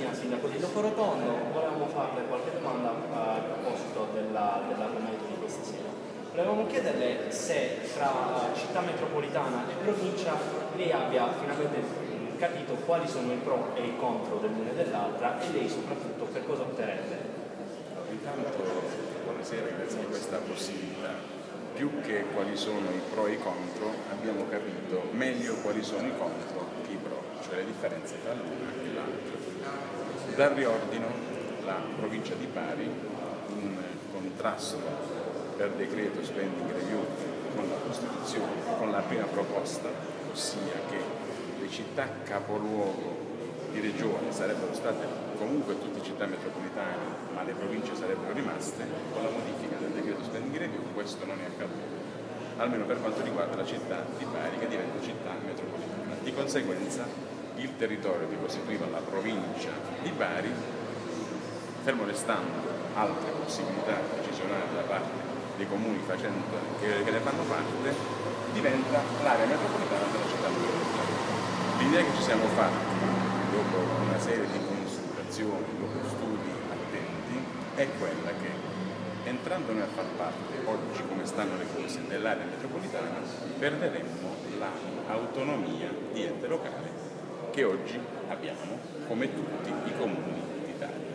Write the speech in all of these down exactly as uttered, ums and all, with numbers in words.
Cristina, sindaco di Locorotondo. Volevamo farle qualche domanda a proposito dell'argomento di questa sera. Volevamo chiederle se tra città metropolitana e provincia lei abbia finalmente capito quali sono i pro e i contro dell'una e dell'altra, e lei soprattutto per cosa opterebbe. Intanto, buonasera, grazie di questa possibilità. Più che quali sono i pro e i contro, abbiamo capito meglio quali sono i contro che i pro, cioè le differenze tra l'una e l'altra. Dal riordino, la provincia di Bari, in contrasto per decreto spending review con la Costituzione, con la prima proposta, ossia che le città capoluogo di regione sarebbero state comunque tutte città metropolitane, ma le province sarebbero rimaste, con la modifica del decreto spending review questo non è accaduto, almeno per quanto riguarda la città di Bari, che diventa città metropolitana. Di conseguenza il territorio che costituiva la provincia di Bari, fermo restando altre possibilità decisionali da parte dei comuni facendo, che, che ne fanno parte, diventa l'area metropolitana della città metropolitana. L'idea che ci siamo fatti dopo una serie di consultazioni, dopo studi attenti, è quella che, entrando noi a far parte, oggi come stanno le cose, nell'area metropolitana, perderemmo l'autonomia di ente locale che oggi abbiamo, come tutti i comuni d'Italia.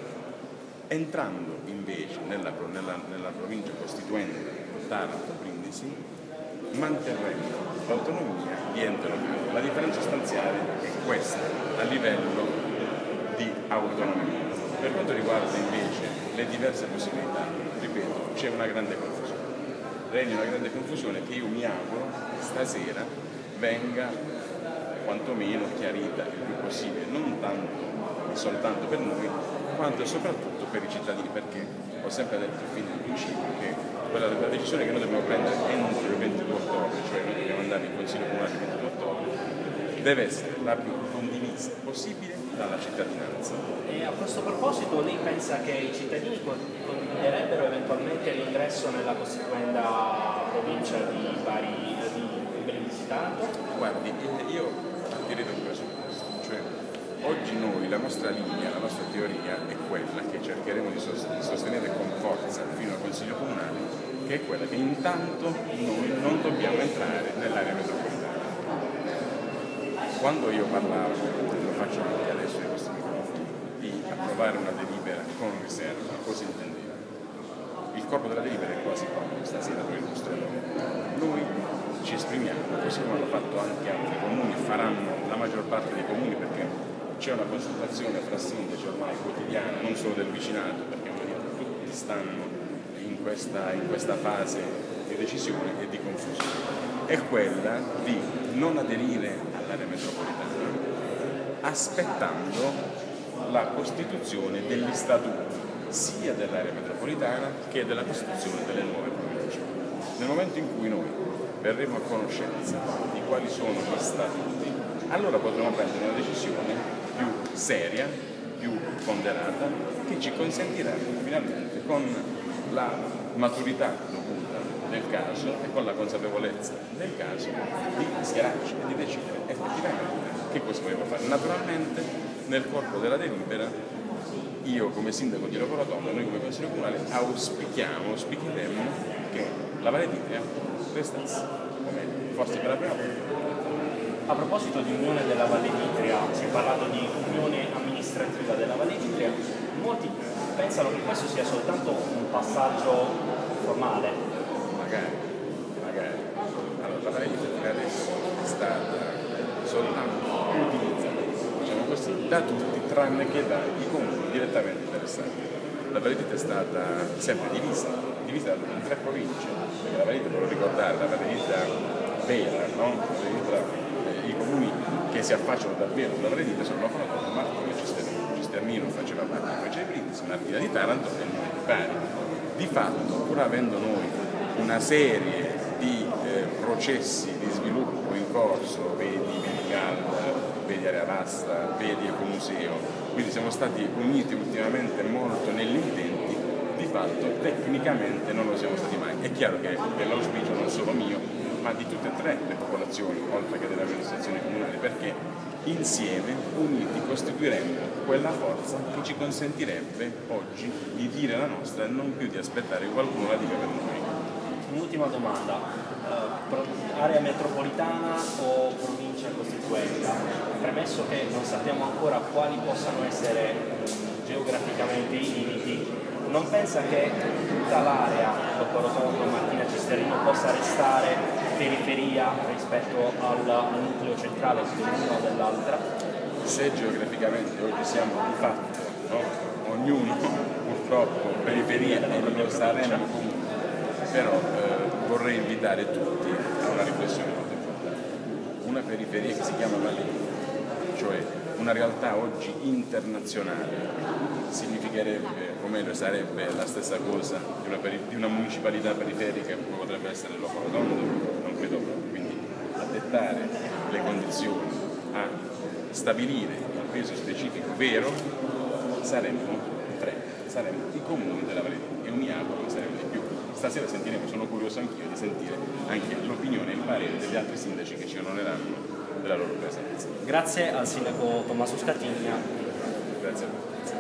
Entrando invece nella, nella, nella provincia costituente Taranto-Brindisi, manterremo l'autonomia di ente locale. La differenza sostanziale è questa a livello di autonomia. Per quanto riguarda invece le diverse possibilità, ripeto, c'è una grande confusione. Regna una grande confusione che io mi auguro stasera venga quantomeno chiarita il più possibile, non tanto soltanto per noi, quanto soprattutto per i cittadini, perché ho sempre detto fin dal principio che quella la decisione che noi dobbiamo prendere entro il ventidue ottobre, cioè noi dobbiamo andare in Consiglio Comunale il ventidue ottobre, deve essere la più condivisa possibile dalla cittadinanza. E a questo proposito lei pensa che i cittadini condividerebbero eventualmente l'ingresso nella costituenda provincia di Bari, di Brindisi Taranto? Guardi, io partirei da un presupposto, cioè oggi noi, la nostra linea, la nostra teoria è quella che cercheremo di sostenere con forza fino al Consiglio Comunale, che è quella che intanto noi non dobbiamo entrare nell'area metropolitana. Quando io parlavo, lo faccio anche adesso ai vostri microfoni, di approvare una delibera con riserva, cosa intendevo? Il corpo della delibera è quasi pronto, stasera lo illustrerò. Noi ci esprimiamo, così come hanno fatto anche altri comuni, faranno la maggior parte dei comuni, perché c'è una consultazione fra sindaci ormai quotidiana, non solo del vicinato, perché tutti stanno in questa, in questa fase di decisione e di confusione, è quella di non aderire all'area metropolitana aspettando la costituzione degli statuti sia dell'area metropolitana che della costituzione delle nuove province. Nel momento in cui noi verremo a conoscenza di quali sono gli statuti, allora potremo prendere una decisione più seria, più ponderata, che ci consentirà finalmente, con la maturità dovuta del caso e con la consapevolezza del caso, di schierarci e di decidere effettivamente che cosa vogliamo fare. Naturalmente nel corpo della delibera io come sindaco di Locorotondo e noi come consiglio comunale auspichiamo, auspicheremo che la Valle d'Itria restasse come forse per la prima volta. A proposito di unione della Valle d'Itria, si è parlato di unione amministrativa della Valle d'Itria, molti pensano che questo sia soltanto un passaggio formale. Magari, magari. Allora, la Valle d'Itria adesso è stata soltanto utilizzata, diciamo così, da tutti, tranne che dai comuni direttamente interessati. La Valle d'Itria è stata sempre divisa, divisa in tre province, perché la Valle d'Itria, voglio ricordare, la Valle d'Itria vera, no? La Valle d'Itria, i comuni che si affacciano davvero sulla Valle d'Itria sono Locorotondo, Martino e Cisternino. Cisternino faceva parte di Provincia di Brindisi, Martina di Taranto e noi di Bari. Di fatto, pur avendo noi una serie di eh, processi di sviluppo in corso, vedi Medical, vedi Area Vasta, vedi Ecomuseo, quindi siamo stati uniti ultimamente molto negli intenti, di fatto tecnicamente non lo siamo stati mai. È chiaro che è l'auspicio non solo mio, ma di tutte e tre le popolazioni, oltre che delle amministrazioni comunali, perché insieme, uniti, costituiremmo quella forza che ci consentirebbe oggi di dire la nostra e non più di aspettare che qualcuno la dica per noi. Un'ultima domanda, uh, area metropolitana o provincia costituenda? Premesso che non sappiamo ancora quali possano essere um, geograficamente i limiti, non pensa che tutta l'area, dopo Rotondo, Martina Cisterino, possa restare periferia rispetto al, al nucleo centrale dell'una o dell'altra? Se geograficamente oggi siamo di fatto, no? Ognuno purtroppo periferia e non saremo comunque, però eh, vorrei invitare tutti a una riflessione molto importante. Una periferia che si chiama Valle d'Itria, cioè una realtà oggi internazionale, significherebbe, o meglio sarebbe la stessa cosa di una, di una municipalità periferica come potrebbe essere Loco Rotondo, non credo proprio. Quindi a dettare le condizioni, a stabilire il peso specifico vero, saremmo tre, saremmo i comuni della Valle d'Itria e mi auguro che saremo di più. Stasera sentiremo, sono curioso anch'io di sentire anche l'opinione e il parere degli altri sindaci che ci onoreranno della loro presenza. Grazie al sindaco Tommaso Scatigna. Grazie a voi.